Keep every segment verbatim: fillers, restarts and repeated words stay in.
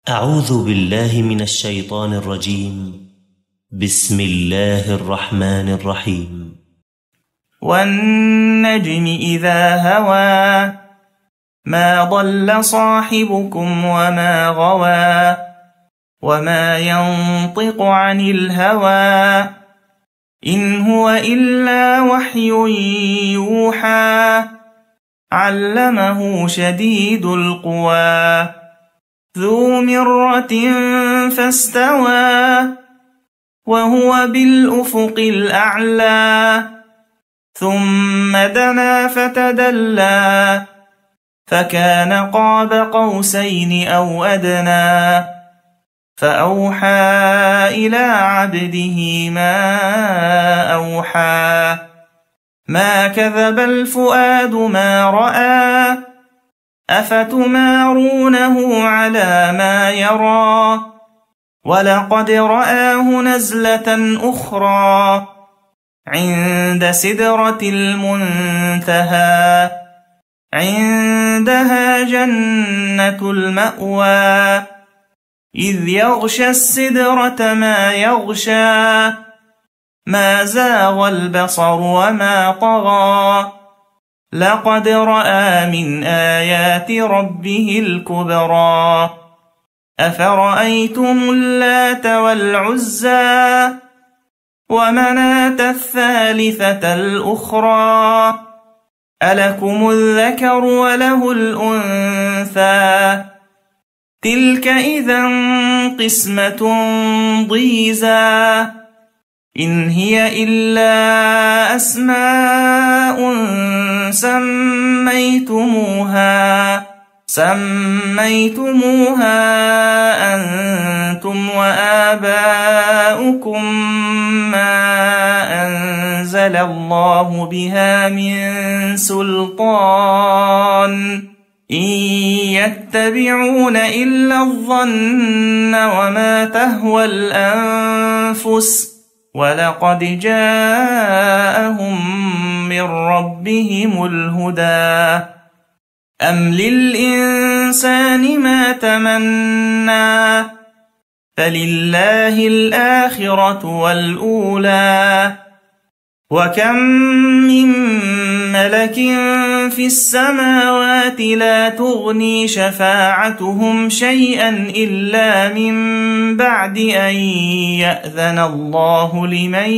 أعوذ بالله من الشيطان الرجيم. بسم الله الرحمن الرحيم. والنجم إذا هوى ما ضل صاحبكم وما غوى وما ينطق عن الهوى إن هو إلا وحي يوحى علمه شديد القوى ذو مرة فاستوى وهو بالأفق الأعلى ثم دنا فتدلى فكان قاب قوسين أو أدنى فأوحى إلى عبده ما أوحى ما كذب الفؤاد ما رأى أفتمارونه على ما يرى ولقد رآه نزلة أخرى عند سدرة المنتهى عندها جنة المأوى إذ يغشى السدرة ما يغشى ما زاغ البصر وما طغى لقد رأى من آيات ربه الكبرى أفرأيتم اللات والعزى ومناة الثالثة الأخرى ألكم الذكر وله الأنثى تلك إذا قسمة ضيزى إن هي إلا أسماء سميتموها سميتموها أنتم وآباؤكم ما أنزل الله بها من سلطان إن يتبعون إلا الظن وما تهوى الأنفس ولقد جاءهم من ربهم الهدى أم للإنسان ما تمنى فلله الآخرة والأولى وكم من ملك في السماوات لا تغني شفاعتهم شيئا إلا من بعد أن يأذن الله لمن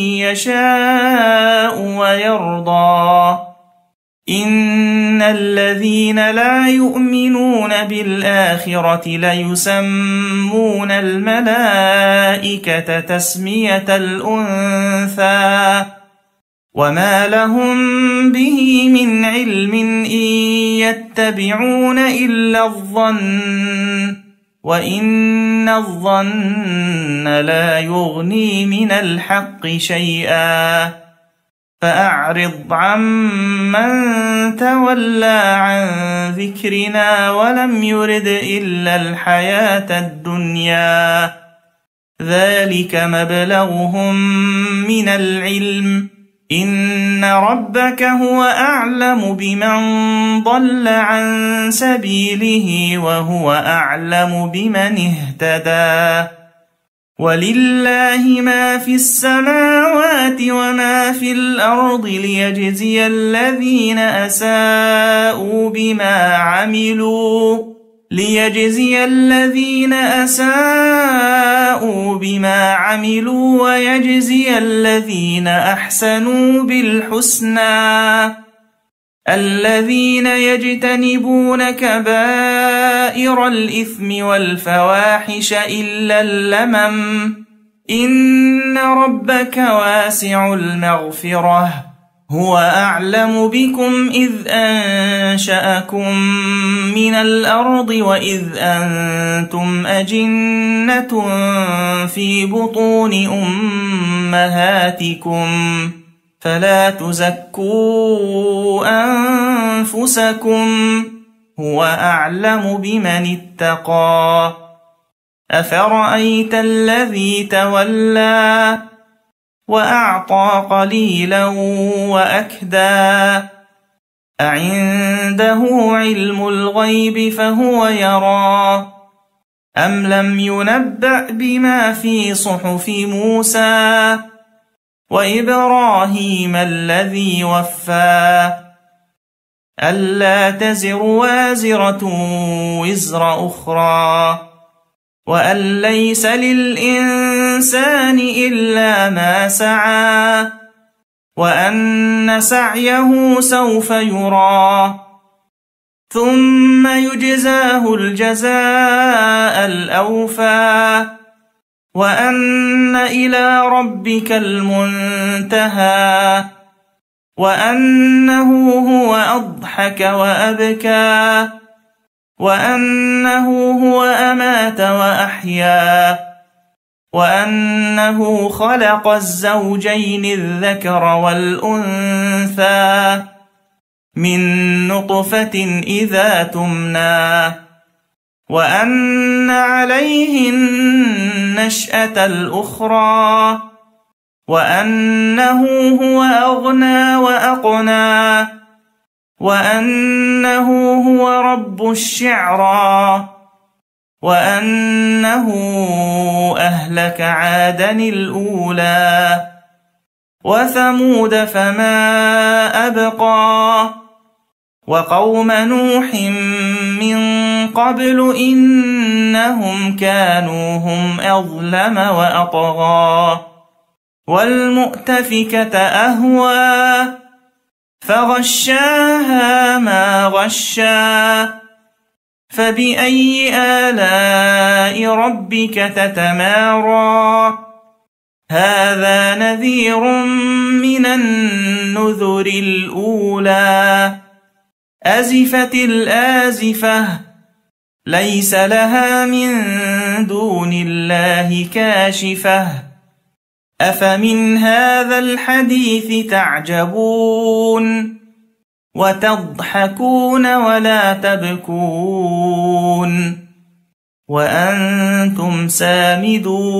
يشاء ويرضى إن الذين لا يؤمنون بالآخرة ليسمون الملائكة تسمية الأنثى وما لهم به من علم إن يتبعون إلا الظن وإن الظن لا يغني من الحق شيئا فأعرض عمن تولى عن ذكرنا ولم يرد إلا الحياة الدنيا ذلك مبلغهم من العلم إن ربك هو أعلم بمن ضل عن سبيله وهو أعلم بمن اهتدى ولله ما في السماوات وما في الأرض ليجزي الذين أساءوا بما عملوا ليجزي الذين أساءوا بما عملوا ويجزي الذين أحسنوا بالحسنى الذين يجتنبون كبائر الإثم والفواحش إلا اللمم إن ربك واسع المغفرة هو أعلم بكم إذ أنشأكم من الأرض وإذ أنتم أجنة في بطون أمهاتكم فلا تزكوا أنفسكم هو أعلم بمن اتقى أفرأيت الذي تولى وأعطى قليلا وأكدى أعنده علم الغيب فهو يرى أم لم ينبأ بما في صحف موسى وإبراهيم الذي وفى ألا تزر وازرة وزر أخرى وأن ليس للإنسان إلا ما سعى وأن سعيه سوف يرى ثم يجزاه الجزاء الأوفى وأن إلى ربك المنتهى وأنه هو أضحك وأبكى وأنه هو أمات وأحيا وأنه خلق الزوجين الذكر والأنثى من نطفة إذا تمنى وأن عليه النشأة الأخرى وأنه هو أغنى وأقنى وأنه هو رب الشعرى وأنه أهلك عادا الأولى وثمود فما أبقى وقوم نوح من قبل إنهم كانوا هم أظلم وأطغى والمؤتفكة أهوى فغشاها ما غشى فبأي آلاء ربك تتمارى هذا نذير من النذر الأولى أزفت الآزفة ليس لها من دون الله كاشفة أفمن هذا الحديث تعجبون وتضحكون ولا تبكون وأنتم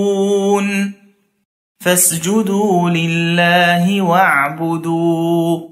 سامدون فاسجدوا لله واعبدوا